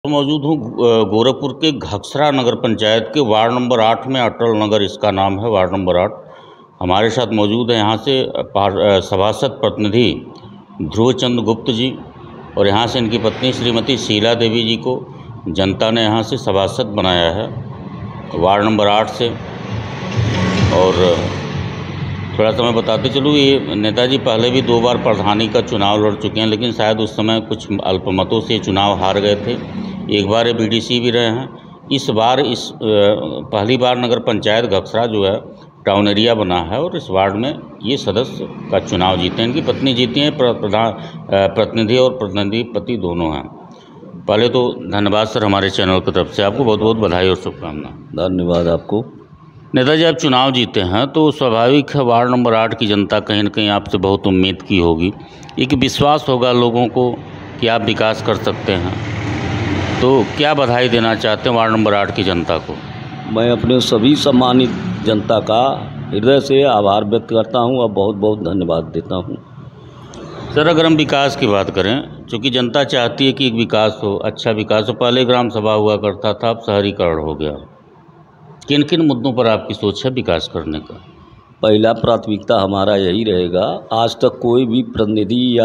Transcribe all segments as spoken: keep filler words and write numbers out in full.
मौजूद हूँ अ, गोरखपुर के घकसरा नगर पंचायत के वार्ड नंबर आठ में। अटल नगर इसका नाम है, वार्ड नंबर आठ। हमारे साथ मौजूद है यहाँ से पार- अ, सभासद प्रतिनिधि ध्रुवचंद गुप्त जी, और यहाँ से इनकी पत्नी श्रीमती शीला देवी जी को जनता ने यहाँ से सभासद बनाया है वार्ड नंबर आठ से। और थोड़ा सा मैं बताते चलूँ, ये नेताजी पहले भी दो बार प्रधानी का चुनाव लड़ चुके हैं, लेकिन शायद उस समय कुछ अल्पमतों से चुनाव हार गए थे। एक बार ये बीडीसी भी रहे हैं। इस बार इस अ, पहली बार नगर पंचायत घकसरा जो है टाउन एरिया बना है, और इस वार्ड में ये सदस्य का चुनाव जीते हैं। इनकी पत्नी जीती हैं, प्रधान प्रतिनिधि और प्रतिनिधि पति दोनों हैं। पहले तो धन्यवाद सर, हमारे चैनल की तरफ से आपको बहुत बहुत बधाई और शुभकामनाएं। धन्यवाद आपको। नेताजी, आप चुनाव जीते हैं तो स्वाभाविक है वार्ड नंबर आठ की जनता कहीं न कहीं आपसे बहुत उम्मीद की होगी। एक विश्वास होगा लोगों को कि आप विकास कर सकते हैं, तो क्या बधाई देना चाहते हैं वार्ड नंबर आठ की जनता को? मैं अपने सभी सम्मानित जनता का हृदय से आभार व्यक्त करता हूं और बहुत बहुत धन्यवाद देता हूं। सर, अगर हम विकास की बात करें, चूँकि जनता चाहती है कि एक विकास हो, अच्छा विकास हो। पहले ग्राम सभा हुआ करता था, अब शहरीकरण हो गया। किन किन मुद्दों पर आपकी सोच है विकास करने का? पहला प्राथमिकता हमारा यही रहेगा। आज तक कोई भी प्रतिनिधि या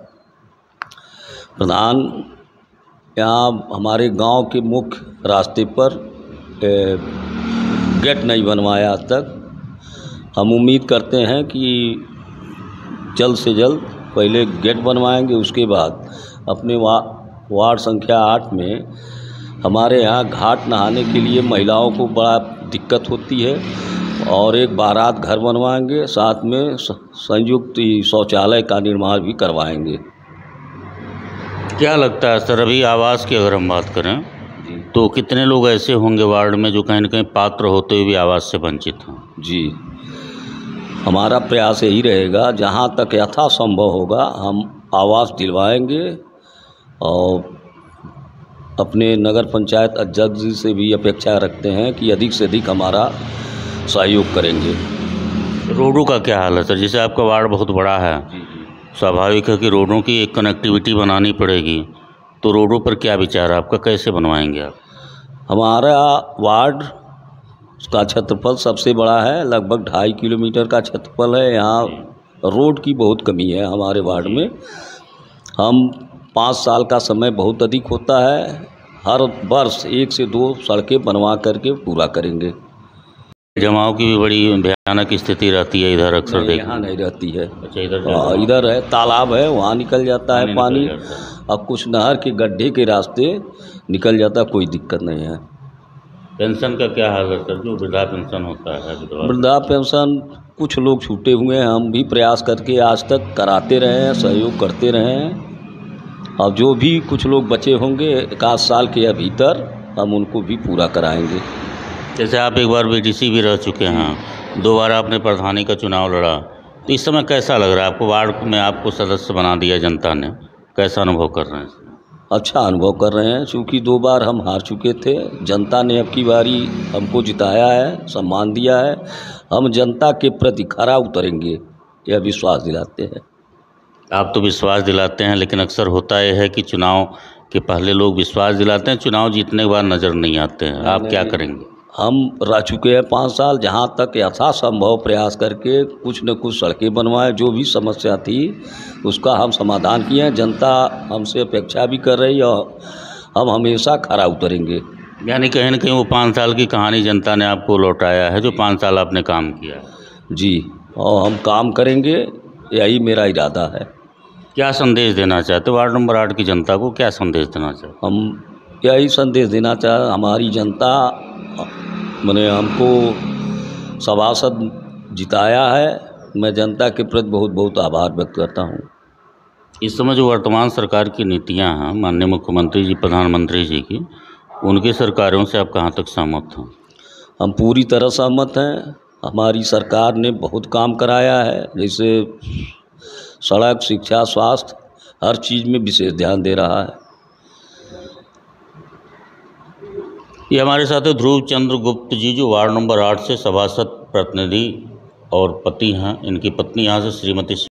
प्रधान यहाँ हमारे गांव के मुख्य रास्ते पर ए, गेट नहीं बनवाया आज तक। हम उम्मीद करते हैं कि जल्द से जल्द पहले गेट बनवाएंगे, उसके बाद अपने वा, वार्ड संख्या आठ में हमारे यहाँ घाट नहाने के लिए महिलाओं को बड़ा दिक्कत होती है, और एक बारात घर बनवाएंगे, साथ में संयुक्त शौचालय का निर्माण भी करवाएंगे। क्या लगता है सर, अभी आवास की अगर हम बात करें तो कितने लोग ऐसे होंगे वार्ड में जो कहीं न कहीं पात्र होते हुए भी आवास से वंचित हैं? जी, हमारा प्रयास यही रहेगा, जहाँ तक यथासंभव होगा हम आवास दिलवाएंगे, और अपने नगर पंचायत अध्यक्ष जी से भी अपेक्षा रखते हैं कि अधिक से अधिक हमारा सहयोग करेंगे। रोडों का क्या हाल है सर? जैसे आपका वार्ड बहुत बड़ा है, स्वाभाविक है कि रोडों की एक कनेक्टिविटी बनानी पड़ेगी, तो रोडों पर क्या विचार है आपका, कैसे बनवाएंगे आप? हमारा वार्ड का क्षेत्रफल सबसे बड़ा है, लगभग ढाई किलोमीटर का क्षेत्रफल है। यहाँ रोड की बहुत कमी है हमारे वार्ड में। हम पाँच साल का समय बहुत अधिक होता है, हर वर्ष एक से दो सड़कें बनवा करके पूरा करेंगे। जमाव की भी बड़ी भयानक स्थिति रहती है इधर, अक्सर देख। यहाँ नहीं रहती है। अच्छा, इधर हाँ, इधर है, तालाब है, वहाँ निकल जाता है पानी, और कुछ नहर के गड्ढे के रास्ते निकल जाता, कोई दिक्कत नहीं है। पेंशन का क्या हाल है सर? जो वृद्धा पेंशन होता है, वृद्धा पेंशन कुछ लोग छूटे हुए हैं, हम भी प्रयास करके आज तक कराते रहे हैं, सहयोग करते रहे हैं, और जो भी कुछ लोग बचे होंगे एक आध साल के भीतर हम उनको भी पूरा कराएंगे। जैसे आप एक बार बीडीसी भी रह चुके हैं, दो बार आपने प्रधानी का चुनाव लड़ा, तो इस समय कैसा लग रहा है आपको? वार्ड में आपको सदस्य बना दिया जनता ने, कैसा अनुभव कर रहे हैं? अच्छा अनुभव कर रहे हैं, क्योंकि दो बार हम हार चुके थे। जनता ने अब की बारी हमको जिताया है, सम्मान दिया है। हम जनता के प्रति खरा उतरेंगे, यह विश्वास दिलाते हैं। आप तो विश्वास दिलाते हैं, लेकिन अक्सर होता यह है कि चुनाव के पहले लोग विश्वास दिलाते हैं, चुनाव जीतने के बाद नज़र नहीं आते हैं। आप क्या करेंगे? हम रह चुके हैं पाँच साल, जहाँ तक यथासंभव प्रयास करके कुछ न कुछ सड़कें बनवाएं। जो भी समस्या थी उसका हम समाधान किए हैं। जनता हमसे अपेक्षा भी कर रही है, और हम हमेशा खरा उतरेंगे। यानी कहीं न कहीं वो पाँच साल की कहानी जनता ने आपको लौटाया है, जो पाँच साल आपने काम किया। जी, और हम काम करेंगे, यही मेरा इरादा है। क्या संदेश देना चाहते वार्ड नंबर आठ की जनता को? क्या संदेश देना चाहते? हम यही संदेश देना चाह हमारी जनता मैंने हमको सभासद जिताया है, मैं जनता के प्रति बहुत बहुत आभार व्यक्त करता हूँ। इस समय जो वर्तमान सरकार की नीतियां हैं, माननीय मुख्यमंत्री जी, प्रधानमंत्री जी की, उनकी सरकारों से आप कहाँ तक सहमत हैं? हम पूरी तरह सहमत हैं। हमारी सरकार ने बहुत काम कराया है, जैसे सड़क, शिक्षा, स्वास्थ्य, हर चीज़ में विशेष ध्यान दे रहा है। ये हमारे साथ है ध्रुवचंद गुप्त जी, जो वार्ड नंबर आठ से सभासद प्रतिनिधि और पति हैं। इनकी पत्नी यहाँ से श्रीमती